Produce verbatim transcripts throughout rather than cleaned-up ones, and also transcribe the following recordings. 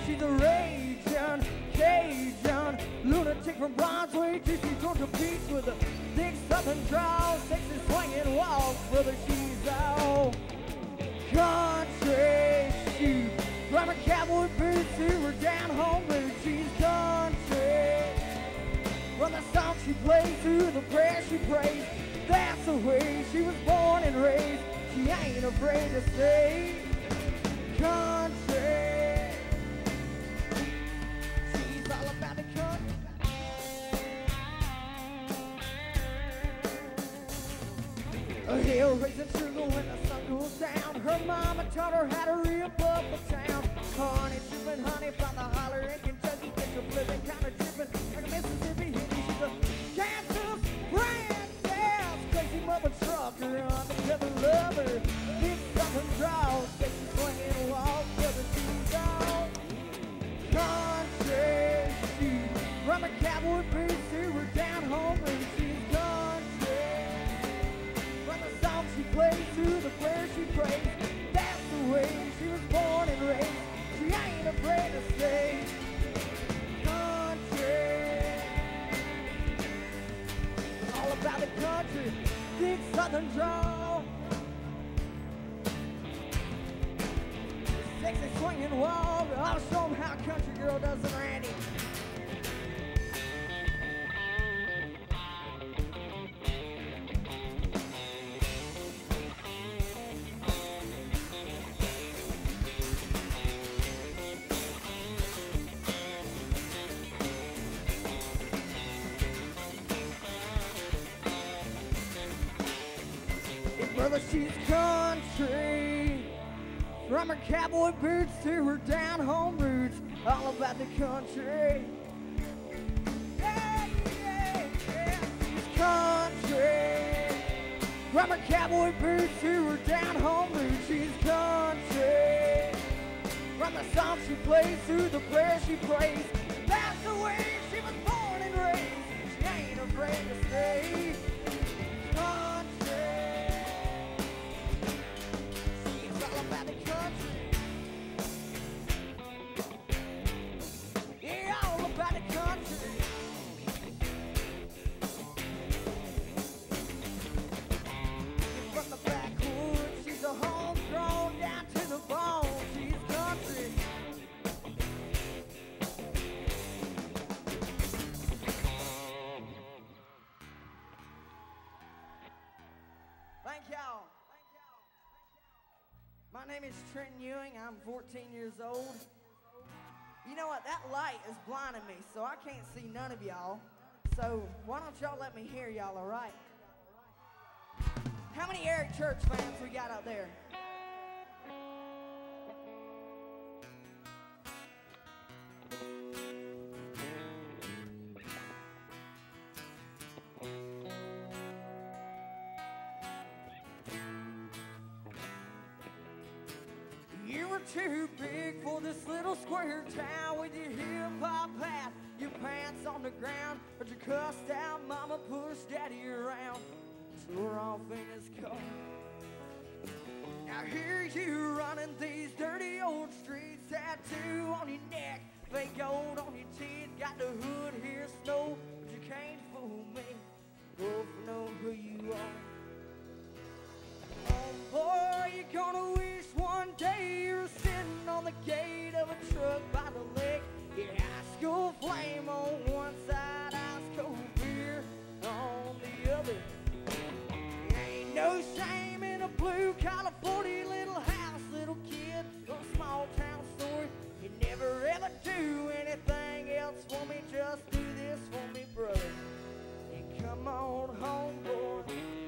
she's a raging Cajun lunatic from Broadway, juicy Georgia Peach with a thick southern drawl, sexy swinging walk, brother, she's all country. She rubber cowboy boots to her down home boots, she's country. From the song she plays to the prayer she prays, that's the way she was born and raised. She ain't afraid to say country. She's all about the country. A hill raising sugar when the sun goes down. Her mama taught her how to rip up a town. Honey dripping honey from the holler in Kentucky. Get your flipping kind of dripping like a Mississippi hippie. She's a Kansas brand gas, crazy mother trucker, undercover lover, big southern draw, sexy swinging walk, brother, she's all country. She from her cowboy boots to her down home roots, she's country. From the song she plays to the prayer she prays, that's the way she was born and raised. She ain't afraid to say country. All about the country, big southern drawl, sexy swinging wall. I'll show 'em how a country girl does it, Randy. Brother, she's country. From her cowboy boots to her down home roots, all about the country. Yeah, yeah, yeah. She's country. From her cowboy boots to her down home roots, she's country. From the song she plays to the prayer she prays, that's the way she was born and raised. She ain't afraid to stay country. About the country, yeah, all about the country. From the backwoods, she's a homegrown down to the bone. She's country. Thank y'all. My name is Trent Ewing. I'm fourteen years old. You know what? That light is blinding me, so I can't see none of y'all. So why don't y'all let me hear y'all, all right? How many Eric Church fans we got out there? You were too big for this little square town with your hip-hop hat, your pants on the ground, but you cussed out mama, pushed daddy around, tore off in his car. Now here you running these dirty old streets, tattoo on your neck, fake gold on your teeth, got the hood here snow, but you can't fool me, both know who you are. Oh boy, you're gonna wish one day you were sitting on the gate of a truck by the lake. Your high school flame on one side, ice cold beer on the other. Ain't no shame in a blue California little house, little kid from a small town story. You never ever do anything else for me, just do this for me, brother. And come on home, boy.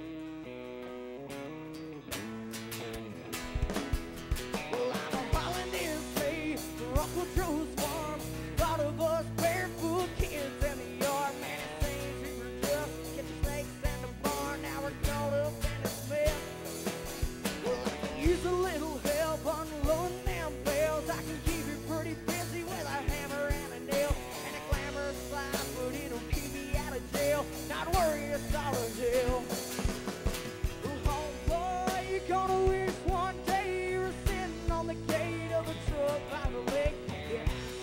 Uncle Joe's farm, thought of us barefoot kids in the yard. Man, it seems we were just catching snakes in the barn. Now we're caught up in this mess. Well, I can use a little help unloading them bales. I can keep you pretty busy with a hammer and a nail and a glamorous slide, but it'll keep me out of jail. Not worry, it's all a jail. Well, homeboy, you're gonna wish one day you were sitting on the gate of a truck by the lake. Yeah,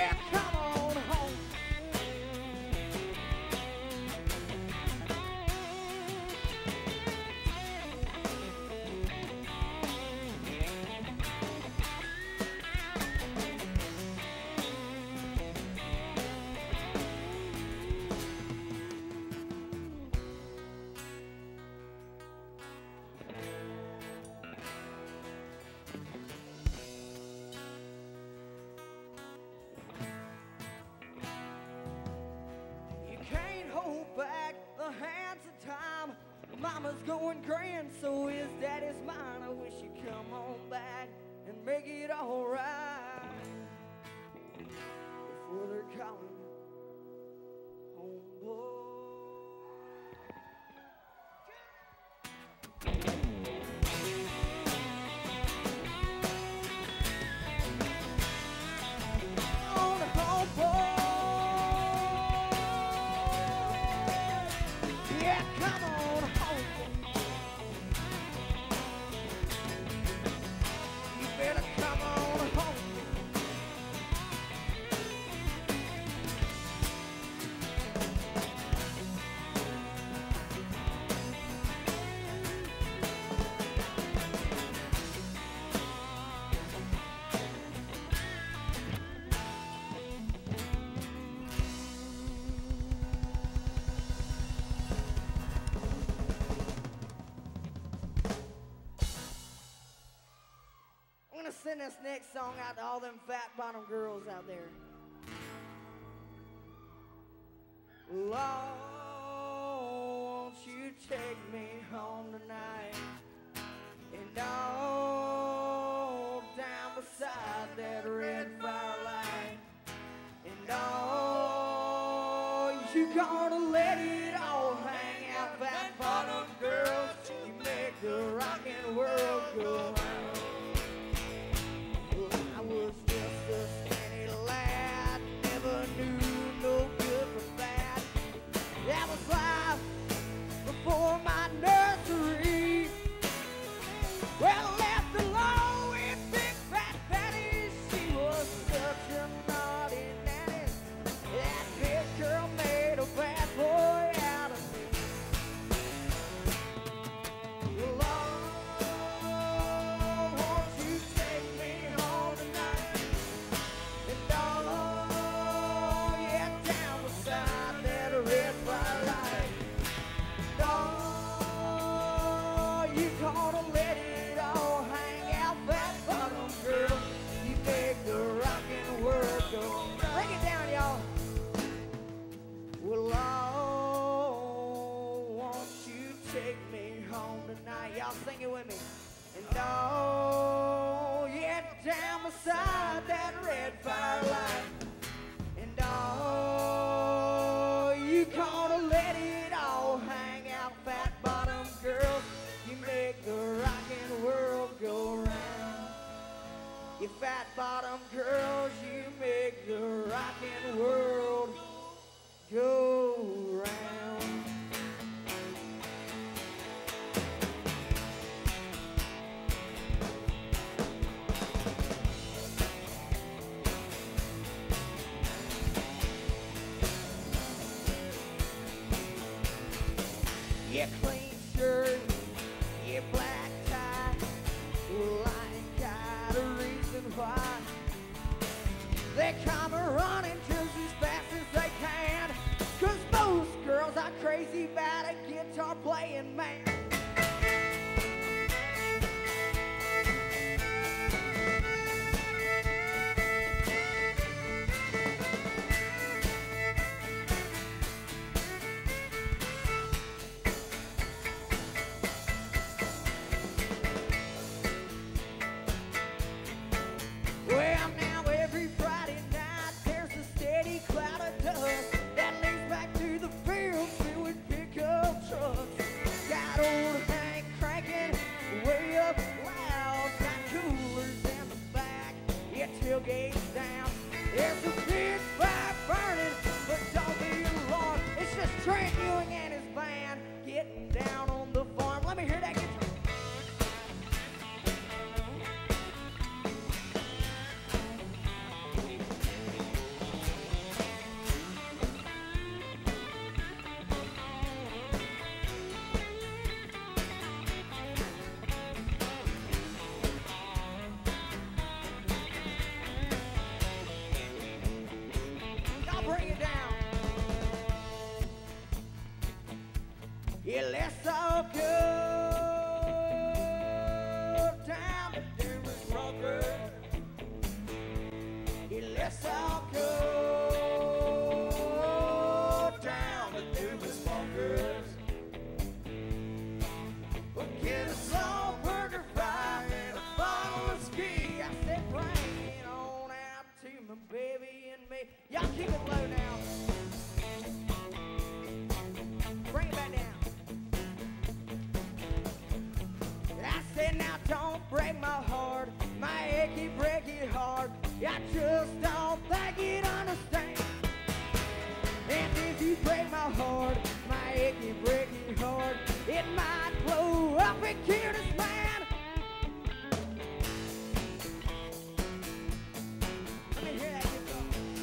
Yeah, come on home. Back the hands of time. Mama's going grand, so is daddy's mine. I wish you'd come on back and make it all right before they're calling home, boy. On home, boy. Yeah, come on home. You better come on home. I'm gonna send this next song out to all them fat bottom girls out there. Lord, won't you take me home tonight? And all down beside that red firelight. And all you gonna let it all hang out, fat bottom girls. You make the rockin' world go round. I was just a skinny lad, never knew no good from bad. That was life before my nursery. Well, left alone with big fat Patty, she was such a naughty nanny. That big girl made a bad boy out of me. Lord, won't you take me home tonight? And oh, yeah, down beside that red firelight. Oh, you gonna let it all hang out, fat bottom girl. You make the rockin' world go. Break it down, y'all. Well, oh, won't you take me home tonight? Y'all sing it with me. And oh, yeah, down beside that red firelight. And oh, you gonna let it all hang out, fat bottom girl. You make the rockin' world go round. You fat bottom girls, you make the rockin' world go round. Your clean shirt, your black tie. Well, I ain't got a reason why. They come running just as fast as they can. Cause most girls are crazy about a guitar playing man. Well, now every Friday night there's a steady cloud of dust that leads back to the field filled with pickup trucks. Got old Hank cranking way up loud, got coolers in the back, yeah, tailgates down. There's a big fire burning, but don't be alarmed. It's just Trent Ewing and his band getting down on the farm. Let me hear that guitar. Yes, I'll go down to Dumas Bunkers. We'll get a small burger fry and a bottle of ski. I said, bring it on out to my baby and me. Y'all keep it low now. Bring it back down. I said, now don't break my heart, my achy, breaky heart. I just don't think you'd understand. And if you break my heart, my achy, breaky heart, it might blow up and kill this man. Let me hear that guitar.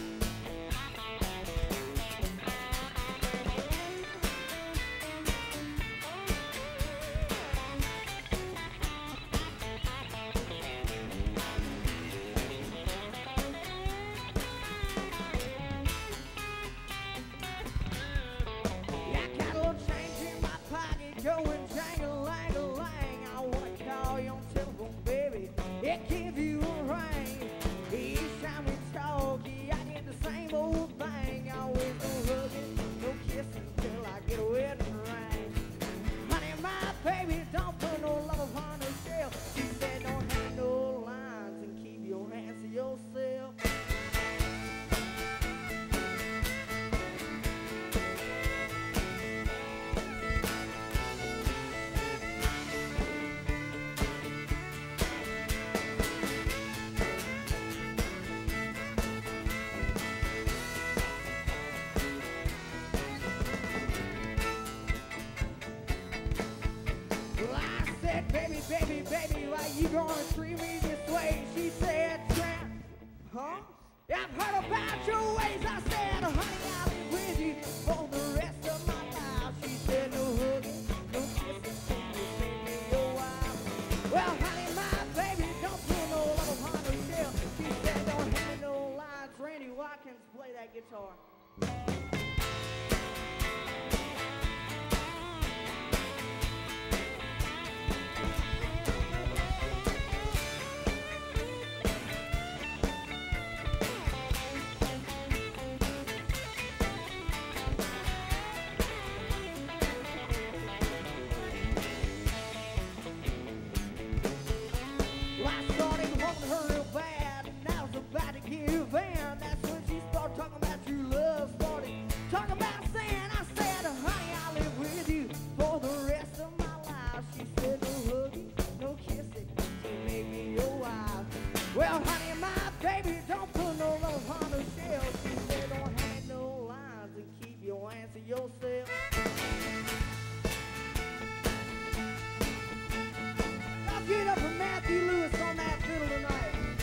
Going jangle-lang-a-lang, I wanna call you on telephone, baby, and give you a ring. Each time we talk, yeah, I get the same old thing. Always no hugging, no kissing till I get a wedding ring. Honey, my baby, don't put no love upon her shell. She said don't have no lines and keep your hands to yourself. Baby, baby, baby, why you gonna treat me this way? She said, tramp, huh? I've heard about your ways. I said, honey, I'll be with you for the rest of my life. She said, no hugging, no kissing, you make me your wife. Well, honey, my baby, don't put no love upon her shell. She said, don't have no lines. Randy Watkins, play that guitar. Well, honey, my baby, don't put no love on her shell. She said don't hang no lines and keep your hands to yourself. I'll get up for Matthew Lewis on that fiddle tonight.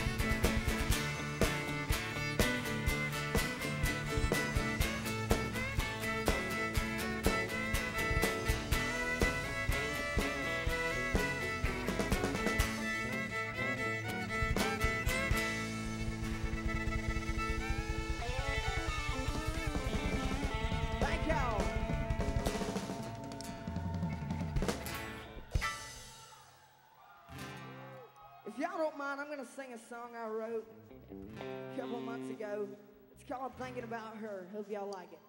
If y'all don't mind, I'm going to sing a song I wrote a couple months ago. It's called Thinking About Her. Hope y'all like it.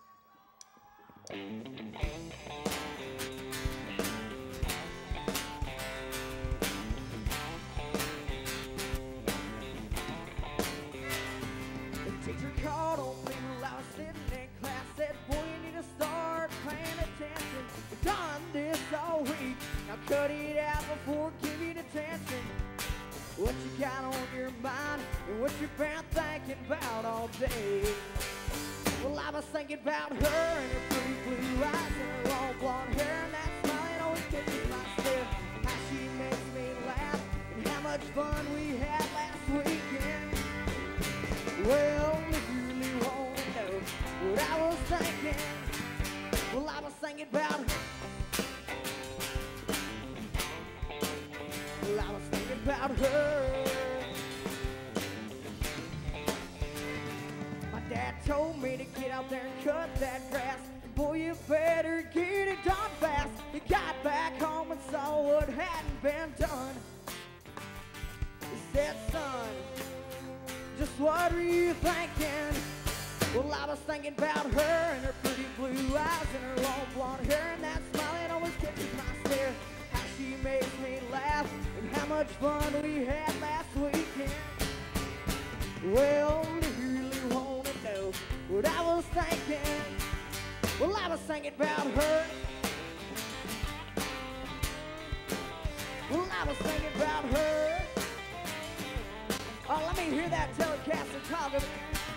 The teacher called on me while I was sitting in class. Said, boy, you need to start paying attention. We've done this all week. Now cut it out before giving attention. What you got on your mind and what you've been thinking about all day. Well, I was thinking about her and her pretty blue eyes and her long blonde hair and that smile that always catches my stare. How she makes me laugh and how much fun we had last weekend. Well, if you really want to know what I was thinking, well, I was thinking about her. Well, I was thinking about her. My dad told me to get out there and cut that grass. Boy, you better get it done fast. He got back home and saw what hadn't been done. He said, son, Just what were you thinking? Well, I was thinking about her and her pretty blue eyes and her long blonde hair and that smile that always catches my stare. How she makes me laugh and how much fun we had last weekend. Well, if you really want to know what I was thinking, well, I was thinking about her. Well, I was thinking about her. Oh, let me hear that Telecaster talk of it.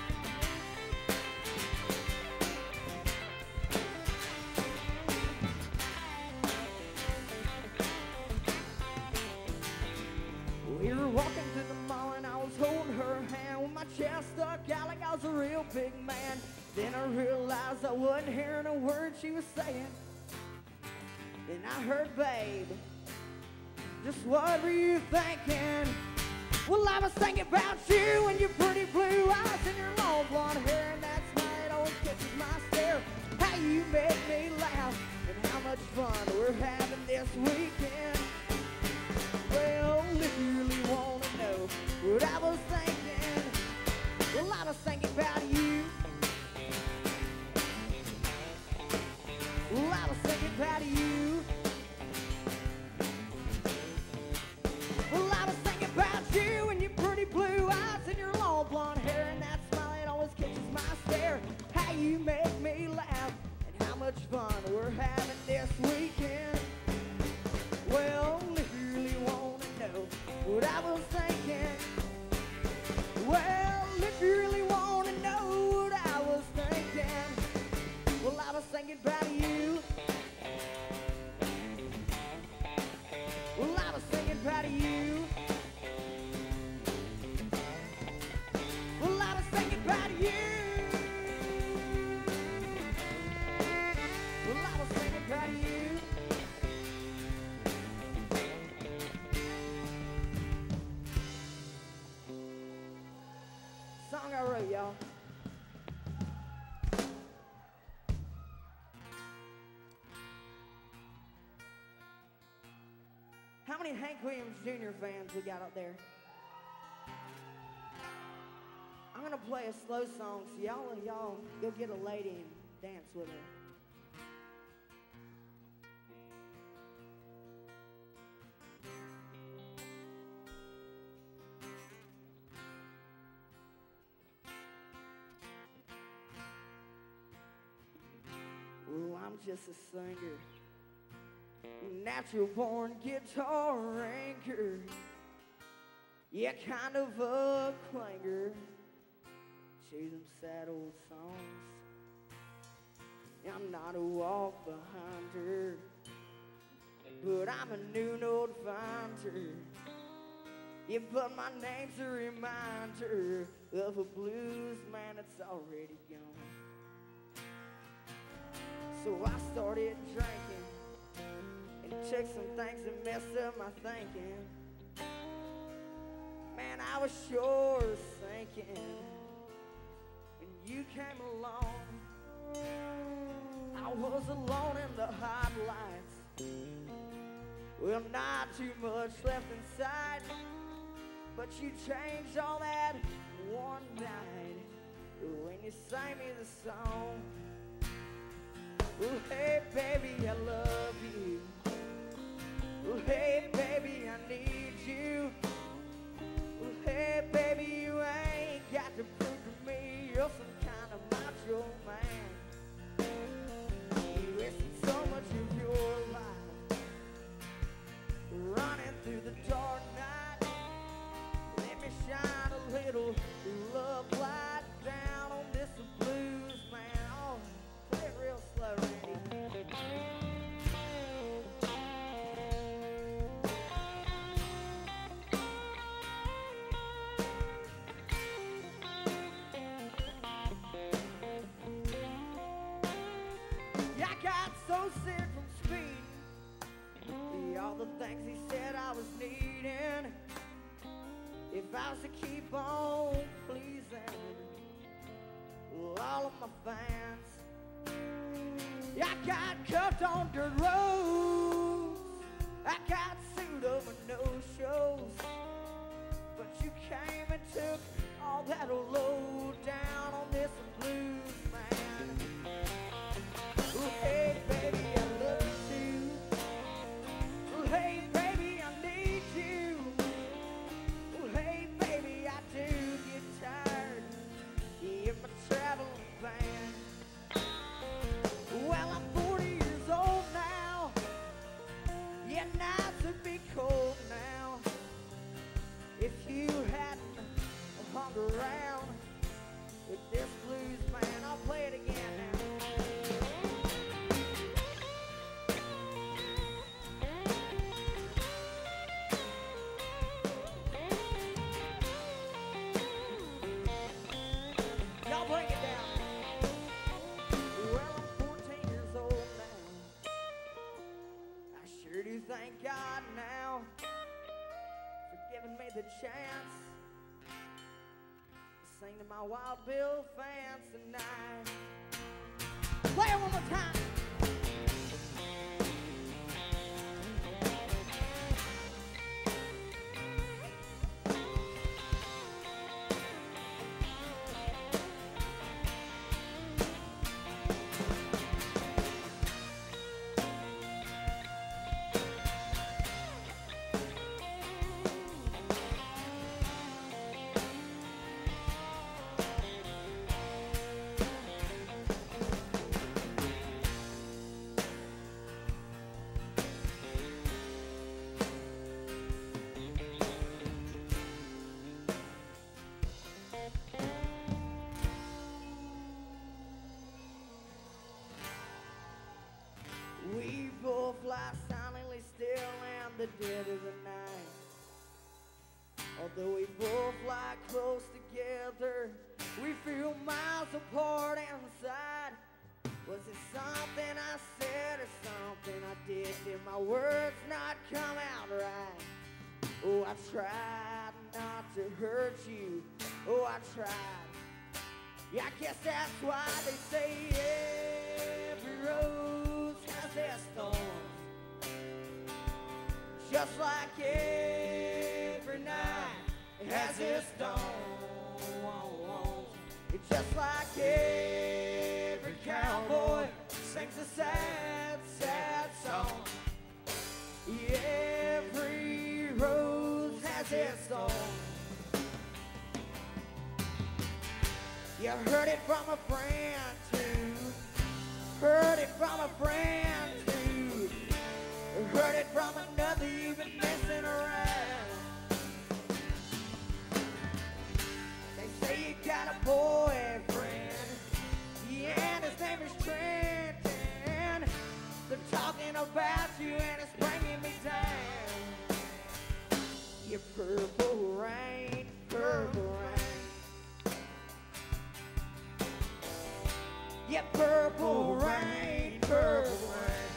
We were walking through the mall and I was holding her hand with my chest stuck out like I was a real big man. Then I realized I wasn't hearing a word she was saying. Then I heard, babe, just what were you thinking? Well, I was thinking about you and your pretty blue eyes and your long blonde hair and that smile that always catches my stare. How you make me laugh and how much fun we're having this weekend. Well, if you really want to know what I was thinking, well, I was thinking about you. Well, I was thinking about you. Well, I was thinking about you and your pretty blue eyes and your long blonde hair and that smile that always catches my stare. How you make me laugh and how much fun we're having this weekend. Well, if you really want to know what I was thinking, well, if you really want to know what I was thinking, well, I was thinking about you. Well, I was thinking about you. Well, I was thinking about you. Well, I was thinking about you. Song I wrote, y'all. How many Hank Williams Junior fans we got up there? I'm gonna play a slow song, so y'all y'all go get a lady and dance with her. Well, I'm just a singer, natural born guitar anchor, yeah, kind of a clanger to them sad old songs. I'm not a walk behind her, but I'm a new note finder. Yeah, but my name's a reminder of a blues man that's already gone. So I started drinking and took some things that messed up my thinking. Man, I was sure sinking when you came along. I was alone in the hot lights. Well, not too much left inside, but you changed all that one night when you sang me the song. Well, hey, baby, I love you. Well, hey, baby, I need you. Well, hey, baby, you ain't got to prove to me you're some kind of macho man. You wasted so much of your life running through the dark night. Let me shine a little love light down on this blues man. Oh, play it real slow, Randy. So sick from speeding, all the things he said I was needing. If I was to keep on pleasing all of my fans, I got cuffed on dirt roads, I got sued over no shows, but you came and took all that'll low down on this blues man. Ooh, hey baby, I love you. Ooh, hey baby, I need you. Ooh, hey baby, I do get tired in my traveling van. Well, I'm forty years old now. Yeah, nights would be cold now if you hadn't hung around with this blues man. I'll play it again now. Y'all break it down. Well, I'm fourteen years old now. I sure do thank God now for giving me the chance to sing to my Wild Bill fans tonight. Play it one more time. We both lie silently still in the dead of the night. Although we both lie close together, we feel miles apart inside. Was it something I said or something I did? Did my words not come out right? Oh, I tried not to hurt you. Oh, I tried. Yeah, I guess that's why they say every rose has its thorns. Just like every night it has its dawn. It's just like every cowboy sings a sad, sad song. Every rose has its thorn. You heard it from a friend too. Heard it from a friend too. Heard it from another you've been messing around. They say you got a boyfriend, yeah, and his name is Trenton. They're talking about you and it's bringing me down. You purple rain, purple rain. Yeah, purple rain, purple rain.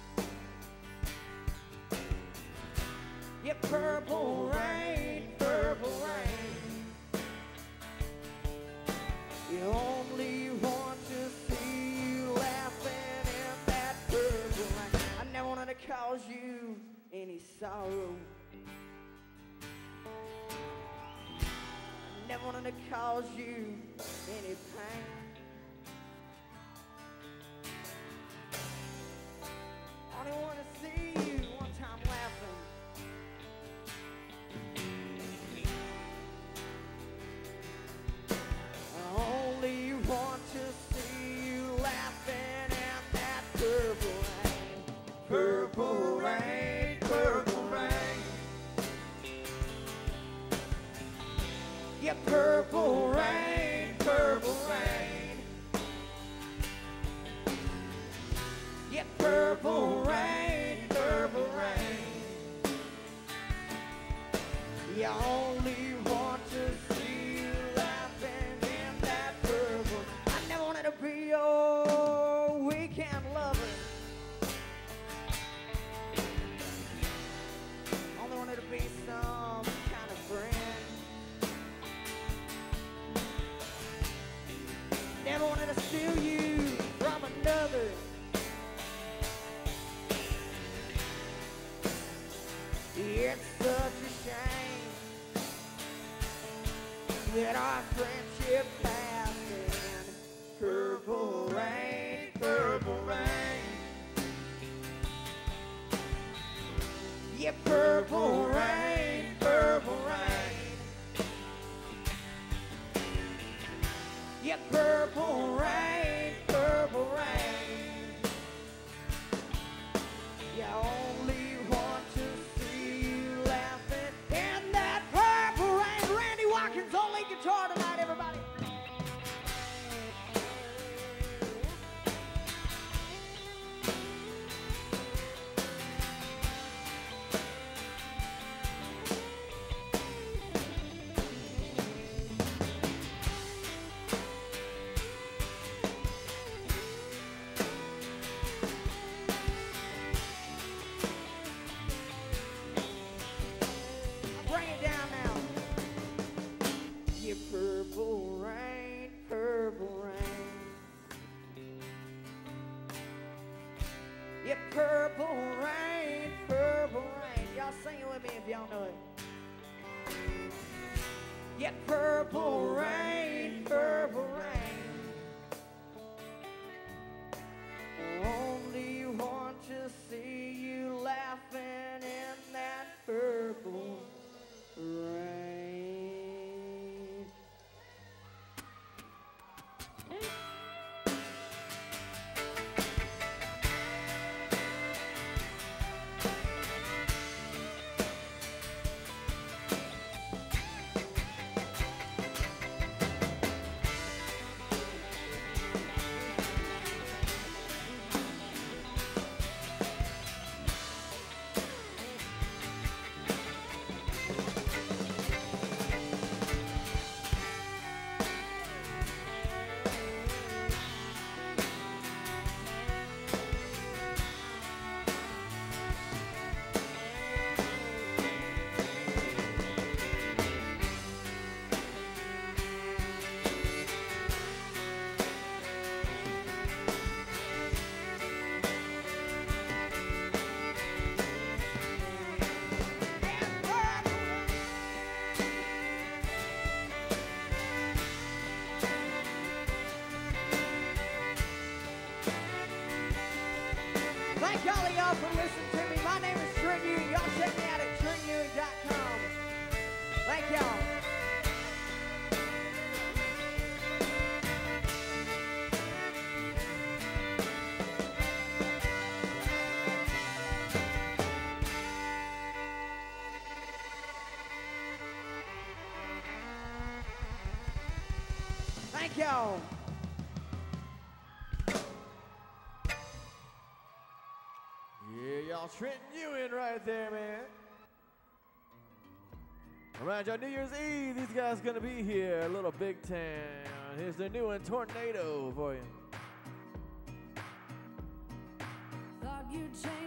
Yeah, purple rain, purple rain. You only want to see you laughing in that purple rain. I never wanted to cause you any sorrow. I never wanted to cause you any pain. I only want to see you one time laughing. I only want to see you laughing in that purple rain. Purple rain, purple rain. Yeah, purple rain, purple rain. Yeah, purple rain, purple rain. You only want to see you laughing in that purple. I never wanted to be your weekend lover. Only wanted to be some kind of friend. Never wanted to steal you from another. It's such a shame Let our friendship pass in purple rain, purple rain. Yeah, purple rain, purple rain. Yeah, purple rain, purple rain. Yeah, only want to see you laughing in that purple rain. Randy Watkins, only guitar tonight, everybody. Bring it down now. Yeah, purple rain, purple rain. Yeah, purple rain, purple rain. Y'all sing it with me if y'all know it. Yeah, purple rain, purple rain. Only want to see you laughing in that purple rain. Thank y'all of y'all for listening to me. My name is Trent Ewing. Y'all check me out at trent ewing dot com. Thank y'all. Thank y'all. Yeah, y'all, Trenton Ewing right there, man. All right, y'all, New Year's Eve, these guys gonna be here, a little Big Town. Here's the new one, Tornado, for you. Thought you'd change.